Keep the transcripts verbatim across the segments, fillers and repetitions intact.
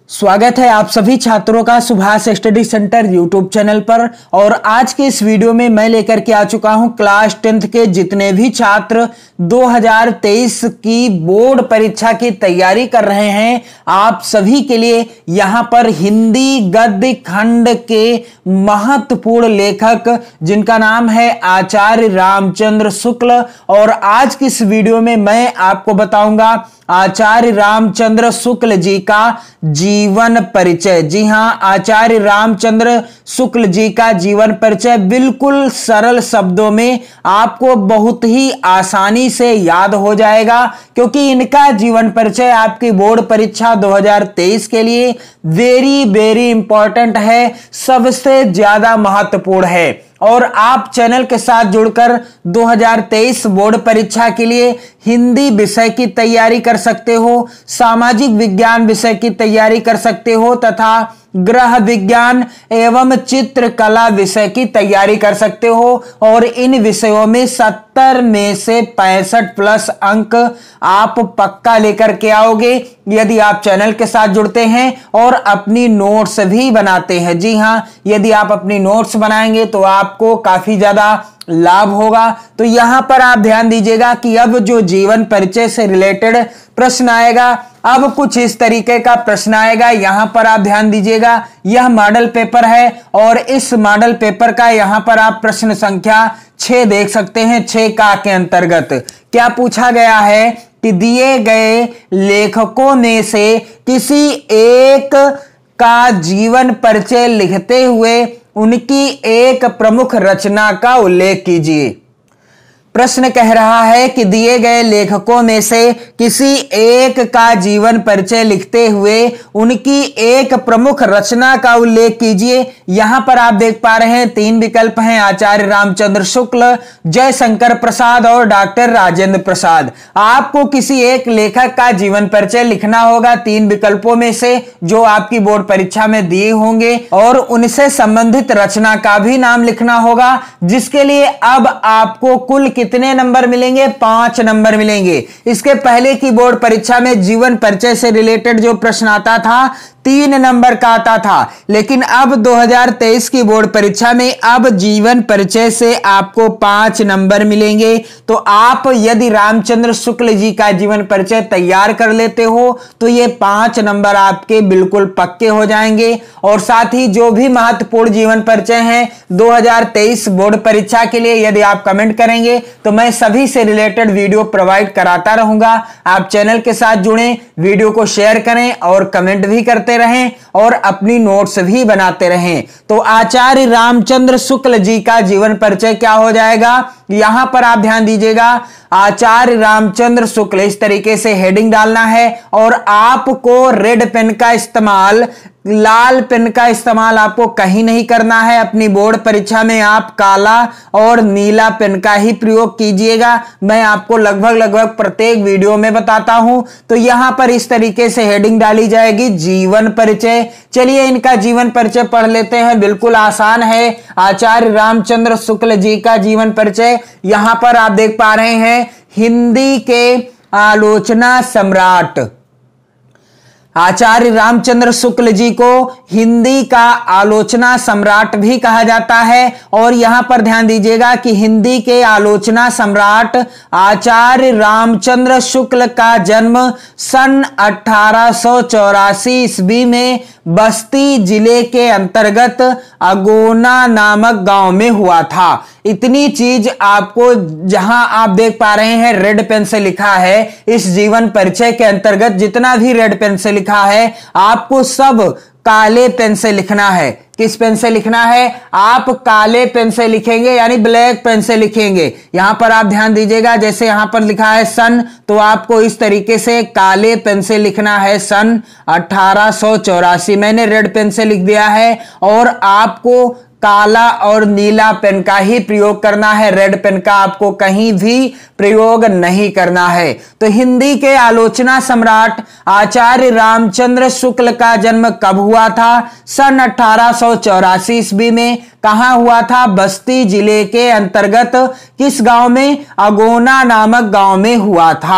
स्वागत है आप सभी छात्रों का Subhash study centre YouTube channel पर। और आज के इस वीडियो में मैं लेकर के आ चुका हूं क्लास टेंथ के जितने भी छात्र दो हज़ार तेईस की बोर्ड परीक्षा की तैयारी कर रहे हैं, आप सभी के लिए यहां पर हिंदी गद्य खंड के महत्वपूर्ण लेखक जिनका नाम है आचार्य रामचंद्र शुक्ल, और आज की इस वीडियो में मैं आपको बताऊंगा आचार्य रामचंद्र शुक्ल जी का जीवन परिचय। जी हां, आचार्य रामचंद्र शुक्ल जी का जीवन परिचय बिल्कुल सरल शब्दों में आपको बहुत ही आसानी से याद हो जाएगा, क्योंकि इनका जीवन परिचय आपकी बोर्ड परीक्षा दो हज़ार तेईस के लिए वेरी वेरी इंपॉर्टेंट है, सबसे ज्यादा महत्वपूर्ण है। और आप चैनल के साथ जुड़कर दो हज़ार तेईस बोर्ड परीक्षा के लिए हिंदी विषय की तैयारी कर सकते हो, सामाजिक विज्ञान विषय की तैयारी कर सकते हो तथा गृह विज्ञान एवं चित्रकला विषय की तैयारी कर सकते हो। और इन विषयों में सत्तर में से पैंसठ प्लस अंक आप पक्का लेकर के आओगे यदि आप चैनल के साथ जुड़ते हैं और अपनी नोट्स भी बनाते हैं। जी हां, यदि आप अपनी नोट्स बनाएंगे तो आपको काफी ज्यादा लाभ होगा। तो यहां पर आप ध्यान दीजिएगा कि अब जो जीवन परिचय से रिलेटेड प्रश्न आएगा, अब कुछ इस तरीके का प्रश्न आएगा। यहां पर आप ध्यान दीजिएगा, यह मॉडल पेपर है और इस मॉडल पेपर का यहां पर आप प्रश्न संख्या छह देख सकते हैं। छह का के अंतर्गत क्या पूछा गया है कि दिए गए लेखकों में से किसी एक का जीवन परिचय लिखते हुए उनकी एक प्रमुख रचना का उल्लेख कीजिए। प्रश्न कह रहा है कि दिए गए लेखकों में से किसी एक का जीवन परिचय लिखते हुए उनकी एक प्रमुख रचना का उल्लेख कीजिए। यहां पर आप देख पा रहे हैं तीन विकल्प हैं, आचार्य रामचंद्र शुक्ल, जयशंकर प्रसाद और डॉक्टर राजेंद्र प्रसाद। आपको किसी एक लेखक का जीवन परिचय लिखना होगा तीन विकल्पों में से जो आपकी बोर्ड परीक्षा में दिए होंगे, और उनसे संबंधित रचना का भी नाम लिखना होगा, जिसके लिए अब आपको कुल कितने नंबर मिलेंगे? पांच नंबर मिलेंगे। इसके पहले की बोर्ड परीक्षा में जीवन परिचय से रिलेटेड जो प्रश्न आता था तीन नंबर का आता था, लेकिन अब दो हज़ार तेईस की बोर्ड परीक्षा में अब जीवन परिचय से आपको पांच नंबर मिलेंगे। तो आप यदि रामचंद्र शुक्ल जी का जीवन परिचय तैयार कर लेते हो तो ये पांच नंबर आपके बिल्कुल पक्के हो जाएंगे। और साथ ही जो भी महत्वपूर्ण जीवन परिचय हैं दो हज़ार तेईस बोर्ड परीक्षा के लिए यदि आप कमेंट करेंगे तो मैं सभी से रिलेटेड वीडियो प्रोवाइड कराता रहूंगा। आप चैनल के साथ जुड़ें, वीडियो को शेयर करें और कमेंट भी करते रहें और अपनी नोट्स भी बनाते रहें। तो आचार्य रामचंद्र शुक्ल जी का जीवन परिचय क्या हो जाएगा? यहां पर आप ध्यान दीजिएगा, आचार्य रामचंद्र शुक्ल, इस तरीके से हेडिंग डालना है और आपको रेड पेन का इस्तेमाल, लाल पेन का इस्तेमाल आपको कहीं नहीं करना है। अपनी बोर्ड परीक्षा में आप काला और नीला पेन का ही प्रयोग कीजिएगा। मैं आपको लगभग लगभग प्रत्येक वीडियो में बताता हूं। तो यहां पर इस तरीके से हेडिंग डाली जाएगी, जीवन परिचय। चलिए इनका जीवन परिचय पढ़ लेते हैं, बिल्कुल आसान है। आचार्य रामचंद्र शुक्ल जी का जीवन परिचय यहां पर आप देख पा रहे हैं, हिंदी के आलोचना सम्राट। आचार्य रामचंद्र शुक्ल जी को हिंदी का आलोचना सम्राट भी कहा जाता है। और यहां पर ध्यान दीजिएगा कि हिंदी के आलोचना सम्राट आचार्य रामचंद्र शुक्ल का जन्म सन अठारह सौ चौरासी ईस्वी में बस्ती जिले के अंतर्गत अगोना नामक गांव में हुआ था। इतनी चीज आपको, जहां आप देख पा रहे हैं रेड पेन से लिखा है, इस जीवन परिचय के अंतर्गत जितना भी रेड पेन से लिखा है आपको सब काले पेन से लिखना है। किस पेन से लिखना है? आप काले पेन से लिखेंगे, यानी ब्लैक पेन से लिखेंगे। यहां पर आप ध्यान दीजिएगा, जैसे यहां पर लिखा है सन, तो आपको इस तरीके से काले पेन से लिखना है सन अठारह सौ चौरासी। मैंने रेड पेन से लिख दिया है और आपको काला और नीला पेन का ही प्रयोग करना है, रेड पेन का आपको कहीं भी प्रयोग नहीं करना है। तो हिंदी के आलोचना सम्राट आचार्य रामचंद्र शुक्ल का जन्म कब हुआ था? सन अठारह सौ चौरासी ईस्वी में। कहां हुआ था? बस्ती जिले के अंतर्गत किस गांव में? अगोना नामक गांव में हुआ था।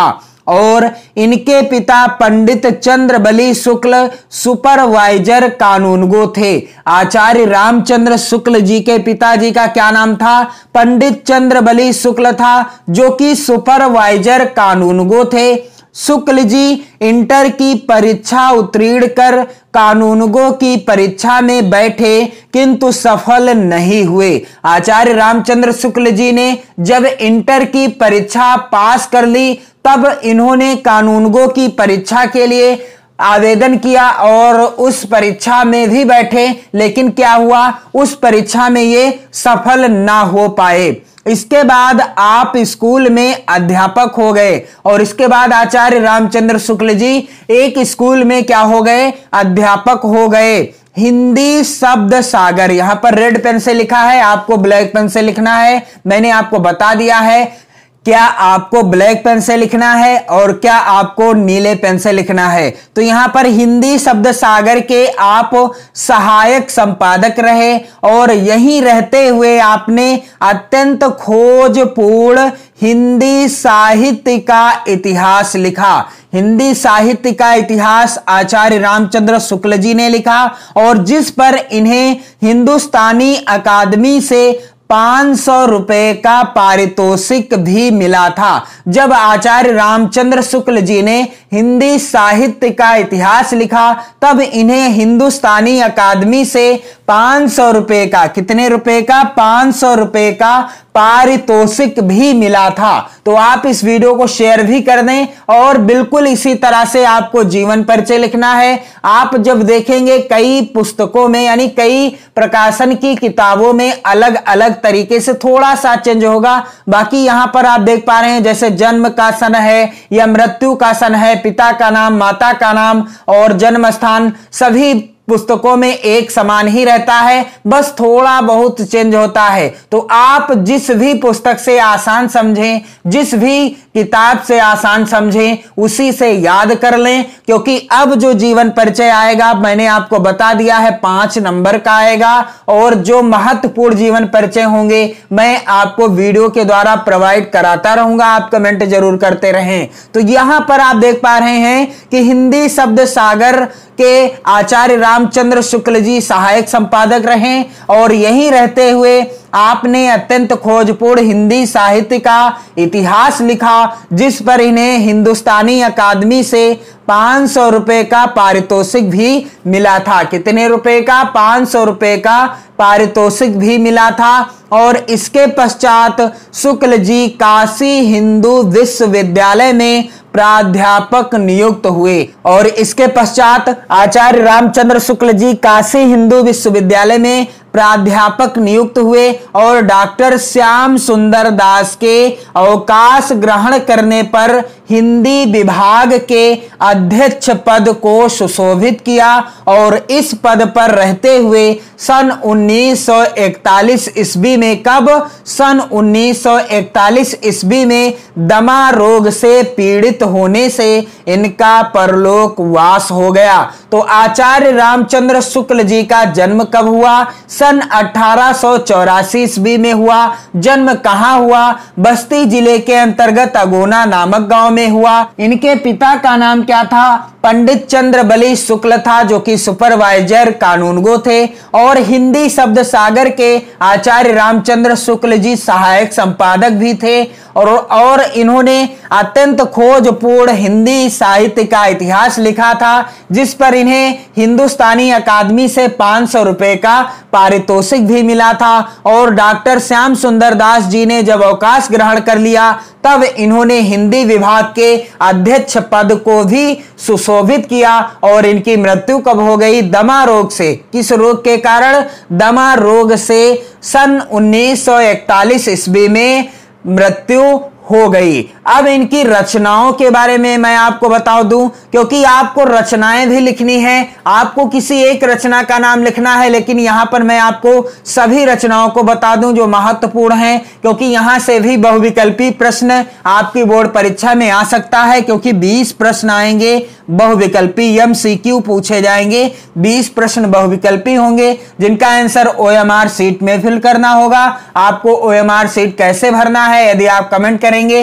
और इनके पिता पंडित चंद्रबली शुक्ल सुपरवाइजर कानूनगो थे। आचार्य रामचंद्र शुक्ल जी के पिताजी का क्या नाम था? पंडित चंद्रबली शुक्ल था, जो कि सुपरवाइजर कानूनगो थे। शुक्ल जी इंटर की परीक्षा उत्तीर्ण कर कानूनगो की परीक्षा में बैठे, किंतु सफल नहीं हुए। आचार्य रामचंद्र शुक्ल जी ने जब इंटर की परीक्षा पास कर ली, तब इन्होंने कानूनगो की परीक्षा के लिए आवेदन किया और उस परीक्षा में भी बैठे, लेकिन क्या हुआ, उस परीक्षा में ये सफल ना हो पाए। इसके बाद आप स्कूल में अध्यापक हो गए और इसके बाद आचार्य रामचंद्र शुक्ल जी एक स्कूल में क्या हो गए? अध्यापक हो गए। हिंदी शब्द सागर, यहां पर रेड पेन से लिखा है, आपको ब्लैक पेन से लिखना है। मैंने आपको बता दिया है क्या आपको ब्लैक पेन से लिखना है और क्या आपको नीले पेन से लिखना है। तो यहां पर हिंदी शब्द सागर के आप सहायक संपादक रहे और यहीं रहते हुए आपने अत्यंत खोजपूर्ण हिंदी साहित्य का इतिहास लिखा। हिंदी साहित्य का इतिहास आचार्य रामचंद्र शुक्ल जी ने लिखा और जिस पर इन्हें हिंदुस्तानी अकादमी से पांच सौ रुपए का पारितोषिक भी मिला था। जब आचार्य रामचंद्र शुक्ल जी ने हिंदी साहित्य का इतिहास लिखा, तब इन्हें हिंदुस्तानी अकादमी से पांच सौ रुपए का, कितने रुपए का? पांच सौ रुपए का पारितोषिक भी मिला था। तो आप इस वीडियो को शेयर भी कर दें और बिल्कुल इसी तरह से आपको जीवन परिचय लिखना है। आप जब देखेंगे कई पुस्तकों में, यानी कई प्रकाशन की किताबों में अलग अलग तरीके से थोड़ा सा चेंज होगा। बाकी यहां पर आप देख पा रहे हैं जैसे जन्म का सन है या मृत्यु का सन है, पिता का नाम, माता का नाम और जन्म स्थान सभी पुस्तकों में एक समान ही रहता है, बस थोड़ा बहुत चेंज होता है। तो आप जिस भी पुस्तक से आसान समझें, जिस भी किताब से आसान समझें, उसी से याद कर लें, क्योंकि अब जो जीवन परिचय आएगा मैंने आपको बता दिया है पांच नंबर का आएगा और जो महत्वपूर्ण जीवन परिचय होंगे मैं आपको वीडियो के द्वारा प्रोवाइड कराता रहूंगा। आप कमेंट जरूर करते रहें। तो यहां पर आप देख पा रहे हैं कि हिंदी शब्द सागर के आचार्य रामचंद्र शुक्ल जी सहायक संपादक रहे और यहीं रहते हुए आपने अत्यंत खोजपूर्ण हिंदी साहित्य का इतिहास लिखा, जिस पर इन्हें हिंदुस्तानी अकादमी से पांच सौ रुपए का पारितोषिक भी मिला था। कितने रुपए का? पांच सौ रुपए का पारितोषिक भी मिला था। और इसके पश्चात शुक्ल जी काशी हिंदू विश्वविद्यालय में प्राध्यापक नियुक्त हुए और इसके पश्चात आचार्य रामचंद्र शुक्ल जी काशी हिंदू विश्वविद्यालय में प्राध्यापक नियुक्त हुए और डॉक्टर श्याम सुंदर दास के अवकाश ग्रहण करने पर हिंदी विभाग के अध्यक्ष पद को सुशोभित किया और इस पद पर रहते हुए सन उन्नीस सौ इकतालीस ईस्वी में, कब? सन उन्नीस सौ इकतालीस ईस्वी में दमा रोग से पीड़ित होने से इनका परलोक वास हो गया। तो आचार्य रामचंद्र शुक्ल जी का जन्म कब हुआ? सन अठारह सौ चौरासी ईस्वी में हुआ। जन्म कहां हुआ? बस्ती जिले के अंतर्गत अगोना नामक गांव में हुआ। इनके पिता का नाम क्या था? पंडित चंद्रबली शुक्ल था, जो कि सुपरवाइजर कानूनगो थे और हिंदी शब्द सागर के आचार्य रामचंद्र शुक्ल जी सहायक संपादक भी थे और और इन्होंने अत्यंत खोजपूर्ण हिंदी साहित्य का इतिहास लिखा था, जिस पर इन्हें हिंदुस्तानी अकादमी से पांच सौ रुपए का पारितोषिक भी मिला था। और डॉक्टर श्याम सुंदर दास जी ने जब अवकाश ग्रहण कर लिया, तब इन्होंने हिंदी विभाग के अध्यक्ष पद को भी सुशोभित किया और इनकी मृत्यु कब हो गई? दमा रोग से। किस रोग के कारण? दमा रोग से सन उन्नीस सौ इकतालीस ईस्वी में मृत्यु हो गई। अब इनकी रचनाओं के बारे में मैं आपको बता दूं, क्योंकि आपको रचनाएं भी लिखनी है, आपको किसी एक रचना का नाम लिखना है, लेकिन यहां पर मैं आपको सभी रचनाओं को बता दूं जो महत्वपूर्ण हैं, क्योंकि यहां से भी बहुविकल्पी प्रश्न आपकी बोर्ड परीक्षा में आ सकता है, क्योंकि बीस प्रश्न आएंगे बहुविकल्पी, एमसीक्यू पूछे जाएंगे। बीस प्रश्न बहुविकल्पी होंगे जिनका आंसर ओएमआर शीट में फिल करना होगा। आपको ओएमआर शीट कैसे भरना है यदि आप कमेंट करेंगे तो मैं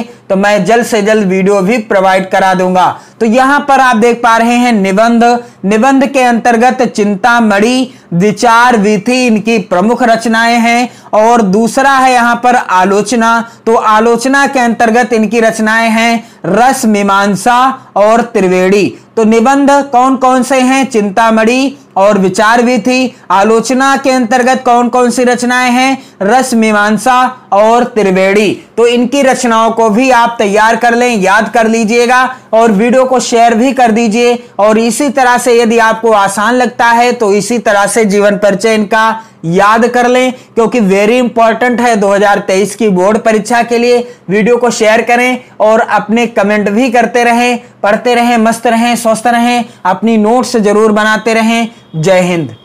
मैं जल्द से जल्द वीडियो भी प्रोवाइड करा दूंगा। तो यहां पर आप देख पा रहे हैं निबंध। निबंध के अंतर्गत चिंतामणि, विचार वीथी इनकी प्रमुख रचनाएं हैं। और दूसरा है यहां पर आलोचना। तो आलोचना के अंतर्गत इनकी रचनाएं हैं रस मीमांसा और त्रिवेणी। तो निबंध कौन कौन से हैं? चिंतामणि और विचार वीथी। आलोचना के अंतर्गत कौन कौन सी रचनाएं हैं? रस मीमांसा और त्रिवेणी। तो इनकी रचनाओं को भी आप तैयार कर लें, याद कर लीजिएगा और वीडियो को शेयर भी कर दीजिए। और इसी तरह से यदि आपको आसान लगता है तो इसी तरह से जीवन परिचय इनका याद कर लें, क्योंकि वेरी इंपॉर्टेंट है दो हज़ार तेईस की बोर्ड परीक्षा के लिए। वीडियो को शेयर करें और अपने कमेंट भी करते रहें, पढ़ते रहें, मस्त रहें, स्वस्थ रहें, अपनी नोट्स जरूर बनाते रहें। जय हिंद।